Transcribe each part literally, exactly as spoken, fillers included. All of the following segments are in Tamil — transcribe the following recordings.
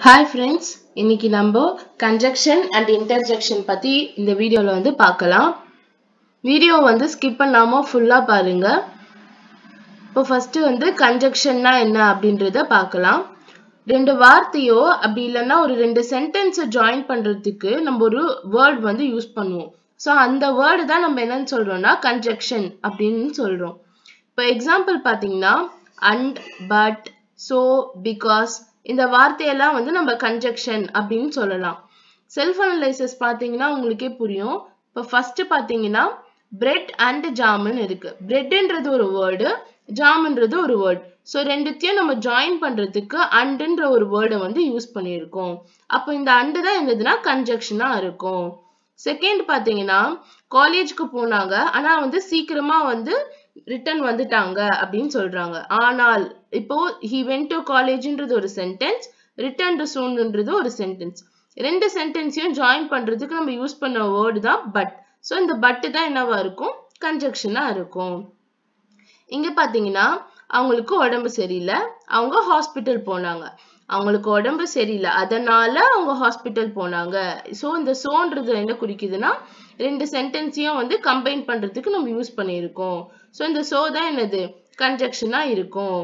Hi friends, இன்னைக்கு நம்ம conjunction and interjection பத்தி இந்த வீடியோல வந்து பார்க்கலாம். வீடியோ வந்து ஸ்கிப் பண்ணாம ஃபுல்லா பாருங்க. இப்போ ஃபர்ஸ்ட் வந்து conjunctionனா என்ன அப்படின்றத பார்க்கலாம். ரெண்டு வார்த்தையோ அப்படி இல்லனா ஒரு ரெண்டு சென்டென்ஸ் ஜாயின் பண்றதுக்கு நம்ம ஒரு வேர்ட் வந்து யூஸ் பண்ணுவோம். சோ அந்த வேர்ட் தான் நம்ம என்னன்னு சொல்றோம்னா conjunction அப்படினு சொல்றோம். இப்போ எக்ஸாம்பிள் பாத்தீங்கன்னா and, but, so, because இந்த வார்த்தையெல்லாம் வந்து நம்ம conjunction அப்படின்னு சொல்லலாம். செல்ஃப் அனலைசிஸ் பாத்தீங்கன்னா உங்களுக்கே புரியும். இப்போ ஃபர்ஸ்ட் பாத்தீங்கன்னா bread and jamன்னு இருக்கு. breadன்றது ஒரு வேர்டு, ஜாம்ன்றது ஒரு வேர்ட். சோ ரெண்டுத்தையும் நம்ம ஜாயின் பண்றதுக்கு andன்ற ஒரு வேர்டை வந்து யூஸ் பண்ணியிருக்கோம். அப்போ இந்த and தான் என்னதுன்னா conjunctionஆ இருக்கும். செகண்ட் பாத்தீங்கன்னா காலேஜ்க்கு போனாங்க ஆனா வந்து சீக்கிரமா வந்து ரிட்டர்ன் வந்துட்டாங்க அப்படின்னு சொல்றாங்க. ஆனால் இப்போ he went to collegeன்றது ஒரு சென்டென்ஸ், returned soonன்றது ஒரு சென்டென்ஸ். ரெண்டு சென்டென்ஸையும் ஜாயின் பண்றதுக்கு நம்ம யூஸ் பண்ண வேர்ட் தான் but. சோ இந்த but தான் என்னவா இருக்கும்? conjunctionஆ இருக்கும். இங்க பாத்தீங்கன்னா அவங்களுக்கு உடம்பு சரியில்லை, அவங்க ஹாஸ்பிடல் போனாங்க. அவங்களுக்கு உடம்பு சரியில்லை அதனால அவங்க ஹாஸ்பிடல் போனாங்க. சோ இந்த சோன்றது என்ன குறிக்குதுன்னா ரெண்டு சென்டென்ஸையும் வந்து கம்பைன் பண்றதுக்கு நம்ம யூஸ் பண்ணியிருக்கோம். சோ இந்த சோ தான் என்னது conjunctionஆ இருக்கும்.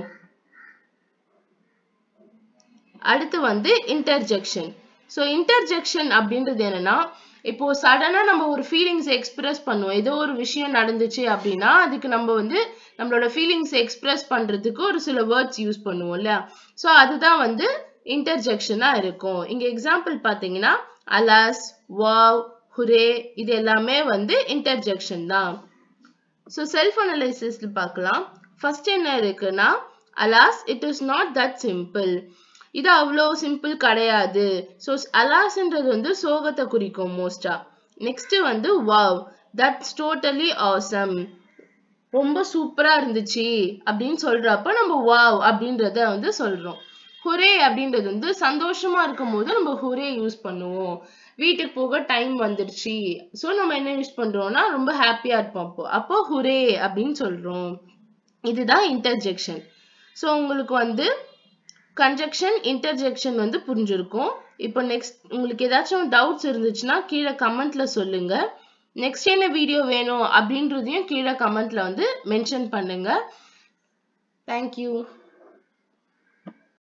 அடுத்து வந்து interjection. சோ interjection அப்படின்றது என்னன்னா இப்போ சடனா நம்ம ஒரு ஃபீலிங்ஸ் எக்ஸ்பிரஸ் பண்ணுவோம். ஏதோ ஒரு விஷயம் நடந்துச்சு அப்படின்னா அதுக்கு நம்ம வந்து நம்மளோட ஃபீலிங்ஸ் எக்ஸ்பிரஸ் பண்றதுக்கு ஒரு சில வேர்ட்ஸ் யூஸ் பண்ணுவோம் இல்லையா? சோ அதுதான் வந்து interjectionஆ இருக்கும். இங்க எக்ஸாம்பிள் பாத்தீங்கன்னா alas, wow, hooray இது எல்லாமே வந்து interjection தான். சோ செல்ஃப் அனலைசிஸ்ல பார்க்கலாம். ஃபர்ஸ்ட் என்ன இருக்குன்னா alas, it is not that simple. இது அவ்வளோ சிம்பிள் கிடையாது. சோ alasன்றது வந்து சோகத்தை குறிக்கும் மோஸ்டா. நெக்ஸ்ட் வந்து wow, that's totally awesome. ரொம்ப சூப்பரா இருந்துச்சு அப்படின்னு சொல்றப்ப நம்ம wow அப்படின்றத வந்து சொல்றோம். hooray அப்படின்றது வந்து சந்தோஷமா இருக்கும்போது நம்ம hooray யூஸ் பண்ணுவோம். வீட்டுக்கு போக டைம் வந்துருச்சு. சோ நம்ம என்ன யூஸ் பண்றோம்னா ரொம்ப ஹாப்பியா இருப்போம் அப்போ. அப்போ hooray அப்படின்னு சொல்றோம். இதுதான் interjection. சோ உங்களுக்கு வந்து conjunction, interjection வந்து புரிஞ்சிருக்கும். இப்போ நெக்ஸ்ட் உங்களுக்கு ஏதாச்சும் டவுட்ஸ் இருந்துச்சுன்னா கீழே கமெண்ட்ல சொல்லுங்க. நெக்ஸ்ட் என்ன வீடியோ வேணும் அப்படின்றதையும் கீழே கமெண்ட்ல வந்து மென்ஷன் பண்ணுங்க. Thank you.